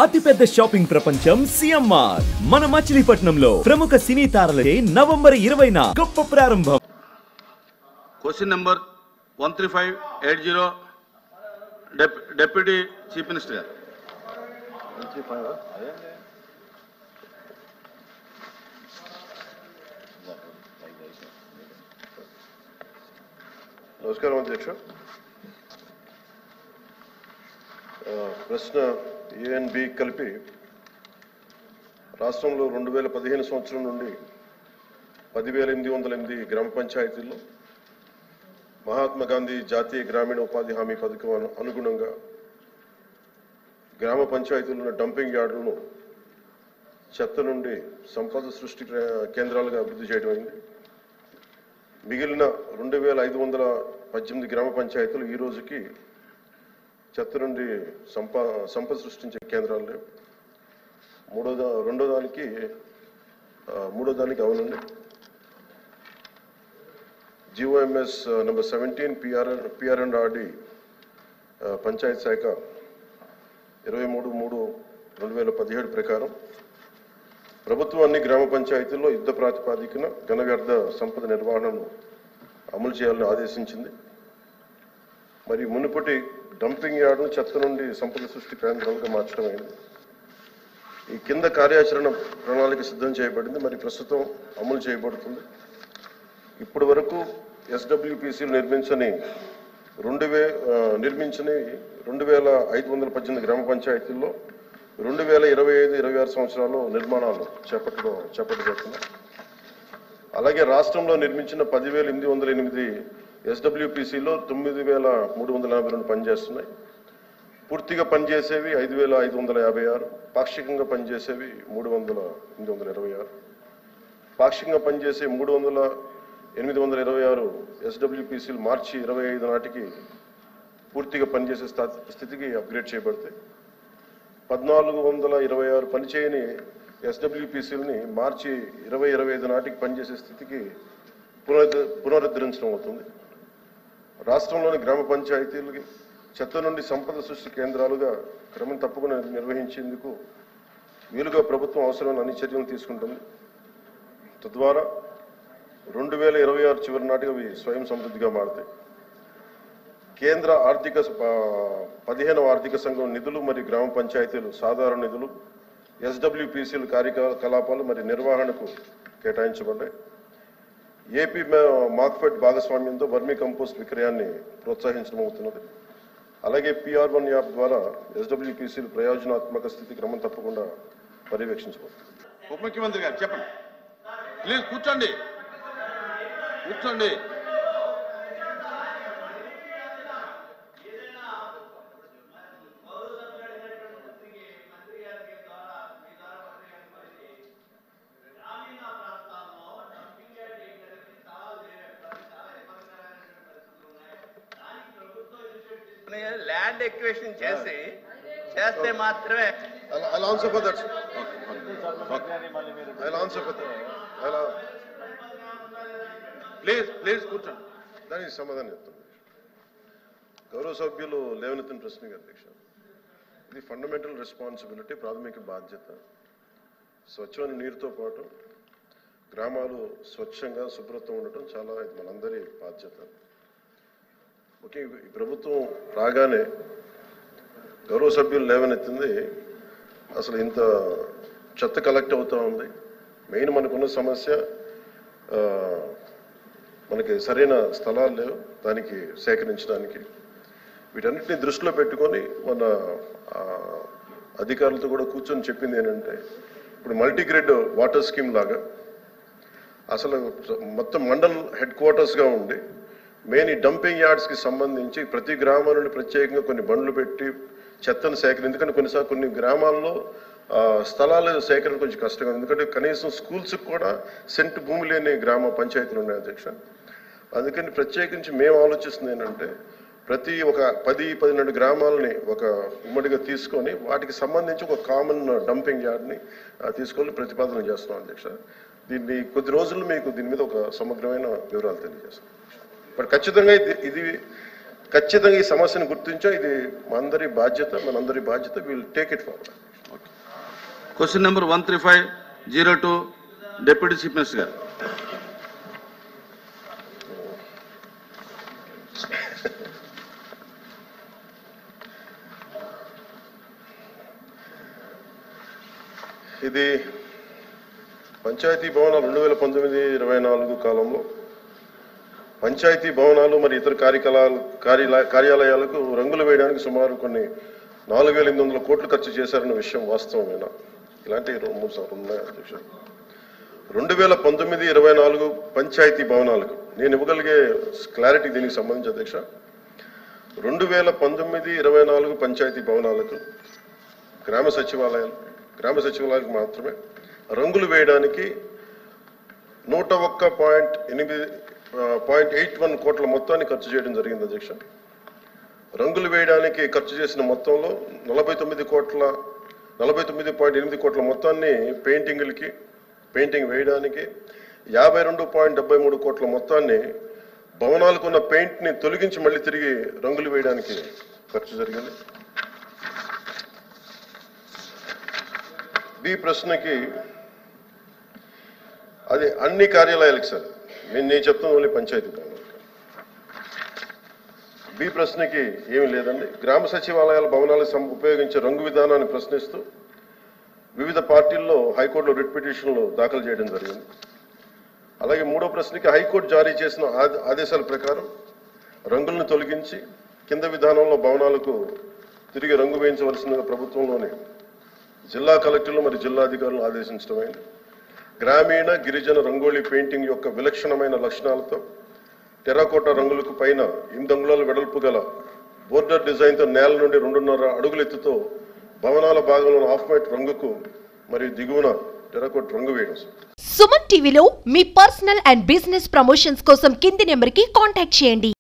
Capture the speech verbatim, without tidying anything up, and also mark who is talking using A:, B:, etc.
A: అతిపెద్ద షాపింగ్ ప్రపంచం సిఎంఆర్ మన మచిలీపట్నంలో ప్రముఖ సినీ తారలచే నవంబర్ ఇరవైన గొప్ప ప్రారంభం.
B: Question number one three five eight zero deputy chief minister గారు.
C: నమస్కారం అధ్యక్ష. ప్రశ్న ఏ అండ్ బి కలిపి రాష్ట్రంలో రెండు వేల పదిహేను సంవత్సరం నుండి పదివేల ఎనిమిది వందల ఎనిమిది గ్రామ పంచాయతీల్లో మహాత్మా గాంధీ జాతీయ గ్రామీణ ఉపాధి హామీ పథకం అనుగుణంగా గ్రామ పంచాయతీల్లో డంపింగ్ యార్డులను చెత్త నుండి సంపద సృష్టి కేంద్రాలుగా అభివృద్ధి చేయడం అయింది. మిగిలిన రెండు వేల ఐదు వందల పద్దెనిమిది గ్రామ పంచాయతీలు ఈ రోజుకి చెత్త నుండి సంపా సంపద సృష్టించే కేంద్రాలు లేవు. మూడో దా రెండో దానికి మూడో దానికి అవునండి GOMS number seventeen PR PR and RD panchayat శాఖ ఇరవై మూడు మూడు రెండు వేల పదిహేడు ప్రకారం ప్రభుత్వం అన్ని గ్రామ పంచాయతీల్లో యుద్ధ ప్రాతిపాదికన ఘన వ్యర్థ సంపద నిర్వహణను అమలు చేయాలని ఆదేశించింది. మరి మునుపటి డంపింగ్ యార్డును చెత్త నుండి సంపద సృష్టి కేంద్రాలుగా మార్చడం అయింది. ఈ కింద కార్యాచరణ ప్రణాళిక సిద్ధం చేయబడింది, మరి ప్రస్తుతం అమలు చేయబడుతుంది. ఇప్పటి వరకు ఎస్డబ్ల్యూపీసీలు నిర్మించని రెండు వే నిర్మించని రెండు వేల ఐదు వందల పద్దెనిమిది గ్రామ పంచాయతీల్లో రెండు వేల ఇరవై ఐదు ఇరవై ఆరు సంవత్సరాల్లో నిర్మాణాలు చేపట్టడం చేపట్టబడుతున్నాయి. అలాగే రాష్ట్రంలో నిర్మించిన పదివేల ఎనిమిది వందల ఎనిమిది ఎస్డబ్ల్యూపీసీలో తొమ్మిది వేల మూడు వందల యాభై రెండు పనిచేస్తున్నాయి. పూర్తిగా పనిచేసేవి ఐదు వేల ఐదు వందల యాభై ఆరు పాక్షికంగా పనిచేసేవి మూడు వందల ఎనిమిది వందల ఇరవై ఆరు పాక్షికంగా పనిచేసే మూడు వందల ఎనిమిది వందల ఇరవై ఆరు ఎస్డబ్ల్యూపీసీలు మార్చి ఇరవై ఐదు నాటికి పూర్తిగా పనిచేసే స్థితికి అప్గ్రేడ్ చేయబడతాయి. పద్నాలుగు వందల ఇరవై ఆరు పనిచేయని ఎస్డబ్ల్యూపీసీలని మార్చి ఇరవై ఇరవై ఐదు నాటికి పనిచేసే స్థితికి పునరుద్ధ పునరుద్ధరించడం అవుతుంది. రాష్ట్రంలోని గ్రామ పంచాయతీలకి చెత్త నుండి సంపద సృష్టి కేంద్రాలుగా క్రమం తప్పకుండా నిర్వహించేందుకు వీలుగా ప్రభుత్వం అవసరమైన అన్ని చర్యలు తీసుకుంటుంది. తద్వారా రెండు వేల ఇరవై ఆరు చివరి నాటికి అవి స్వయం సమృద్ధిగా మారుతాయి. కేంద్ర ఆర్థిక పదిహేనవ ఆర్థిక సంఘం నిధులు మరియు గ్రామ పంచాయతీలు సాధారణ నిధులు ఎస్డబ్ల్యూపీసీలు కార్యకలాపాలు మరియు నిర్వహణకు కేటాయించబడ్డాయి. ఏపీ మార్క్ఫెడ్ భాగస్వామ్యంతో వర్మీ కంపోస్ట్ విక్రయాన్ని ప్రోత్సహించడం అవుతున్నది. అలాగే పిఆర్ వన్ యాప్ ద్వారా ఎస్డబ్ల్యూపీసీలు ప్రయోజనాత్మక స్థితి క్రమం తప్పకుండా పర్యవేక్షించబడుతుంది.
B: ఉప ముఖ్యమంత్రి గారు చెప్పండి, ప్లీజ్ కూర్చోండి కూర్చోండి.
D: ల్యాండ్ ఎక్వేషన్ చేసి చేస్తే మాత్రమే
B: ప్లీజ్ ప్లీజ్ కూర్చోండి.
C: దానికి సమాధానం చెప్తాను. గౌరవ సభ్యులు లేవనెత్తిన ప్రశ్నకి అధ్యక్ష, ఇది ఫండమెంటల్ రెస్పాన్సిబిలిటీ, ప్రాథమిక బాధ్యత. స్వచ్ఛమైన నీరుతో పాటు గ్రామాలు స్వచ్ఛంగా శుభ్రత ఉండటం చాలా ఇది మనందరి బాధ్యత. ఓకే, ఈ ప్రభుత్వం రాగానే గౌరవ సభ్యులు లేవనెత్తింది అసలు ఇంత చెత్త కలెక్ట్ అవుతూ ఉంది. మెయిన్ మనకున్న సమస్య మనకి సరైన స్థలాలు లేవు దానికి సేకరించడానికి. వీటన్నిటిని దృష్టిలో పెట్టుకొని మన అధికారులతో కూడా కూర్చొని చెప్పింది ఏంటంటే, ఇప్పుడు మల్టీగ్రేడ్ వాటర్ స్కీమ్ లాగా అసలు మొత్తం మండల్ హెడ్ క్వార్టర్స్గా ఉండి మెయిన్ ఈ డంపింగ్ యార్డ్స్కి సంబంధించి ప్రతి గ్రామం నుండి ప్రత్యేకంగా కొన్ని బండ్లు పెట్టి చెత్తను సేకరణ, ఎందుకంటే కొన్నిసార్లు కొన్ని గ్రామాల్లో స్థలాలు సేకరణ కొంచెం కష్టంగా ఉంది. ఎందుకంటే కనీసం స్కూల్స్కి కూడా సెంటు భూమి లేని గ్రామ పంచాయతీలు ఉన్నాయి అధ్యక్ష. అందుకని ప్రత్యేకించి మేము ఆలోచిస్తుంది ఏంటంటే, ప్రతి ఒక పది పన్నెండు గ్రామాలని ఒక ఉమ్మడిగా తీసుకొని వాటికి సంబంధించి ఒక కామన్ డంపింగ్ యార్డ్ని తీసుకొని ప్రతిపాదన చేస్తున్నాం అధ్యక్ష. దీన్ని కొద్ది రోజుల్లో మీకు దీని మీద ఒక సమగ్రమైన వివరాలు తెలియజేస్తాం. బట్ ఖచ్చితంగా ఇది ఇది ఖచ్చితంగా ఈ సమస్యను గుర్తించా, ఇది మనందరి బాధ్యత, మనందరి బాధ్యత. Will take it forward.
B: Question number one three five zero two deputy chief minister గారు.
C: ఇది పంచాయతీ భవనాలు రెండు వేల పంతొమ్మిది ఇరవై నాలుగు కాలంలో పంచాయతీ భవనాలు మరియు ఇతర కార్యకలాపాలు కార్యాలయ కార్యాలయాలకు రంగులు వేయడానికి సుమారు కొన్ని నాలుగు వేల ఎనిమిది వందల కోట్లు ఖర్చు చేశారన్న విషయం వాస్తవమేనా? ఇలాంటి మూడు సార్లు ఉన్నాయి అధ్యక్షుడు. రెండు వేల పంతొమ్మిది ఇరవై నాలుగు పంచాయతీ భవనాలకు నేను ఇవ్వగలిగే క్లారిటీ దీనికి సంబంధించి అధ్యక్ష, రెండు వేల పంతొమ్మిది ఇరవై నాలుగు పంచాయతీ భవనాలకు గ్రామ సచివాలయాలు గ్రామ సచివాలయాలకు మాత్రమే రంగులు వేయడానికి నూట ఒక్క పాయింట్ ఎనిమిది పాయింట్ ఎయిట్ వన్ కోట్ల మొత్తాన్ని ఖర్చు చేయడం జరిగింది అధ్యక్ష. రంగులు వేయడానికి ఖర్చు చేసిన మొత్తంలో నలభై తొమ్మిది కోట్ల నలభై తొమ్మిది పాయింట్ ఎనిమిది కోట్ల మొత్తాన్ని పెయింటింగ్లకి పెయింటింగ్ వేయడానికి, యాభై రెండు పాయింట్ డెబ్బై మూడు కోట్ల మొత్తాన్ని భవనాలకు ఉన్న పెయింట్ని తొలగించి మళ్ళీ తిరిగి రంగులు వేయడానికి ఖర్చు జరిగింది. బి ప్రశ్నకి అది అన్ని కార్యాలయాలకు సార్, నేను నేను చెప్తాను ఓన్లీ పంచాయతీ భవనాలు. బి ప్రశ్నకి ఏమీ లేదండి. గ్రామ సచివాలయాల భవనాలకు ఉపయోగించే రంగు విధానాన్ని ప్రశ్నిస్తూ వివిధ పార్టీల్లో హైకోర్టులో రిట్ పిటిషన్లు దాఖలు చేయడం జరిగింది. అలాగే మూడో ప్రశ్నకి హైకోర్టు జారీ చేసిన ఆదేశాల ప్రకారం రంగులను తొలగించి కింద విధానంలో భవనాలకు తిరిగి రంగు వేయించవలసిందిగా ప్రభుత్వంలోని జిల్లా కలెక్టర్లు మరియు జిల్లా అధికారులను ఆదేశించడమైంది. గ్రామీణ గిరిజన రంగోళీ పెయింటింగ్ యొక్క విలక్షణమైన లక్షణాలతో టెర్రకోట రంగులకు పైన ఎనిమిది అంగుళాల వెడల్పు గల బోర్డర్ డిజైన్తో నేల నుండి రెండున్నర అడుగుల ఎత్తుతో భవనాల భాగంలో హాఫ్ వైట్ రంగుకు మరియు దిగువన టెర్రకోట రంగు వేయడం.
E: సుమన్ టీవీలో మీ పర్సనల్ అండ్ బిజినెస్ ప్రమోషన్స్ కోసం కింది నెంబర్కి కాంటాక్ట్ చేయండి.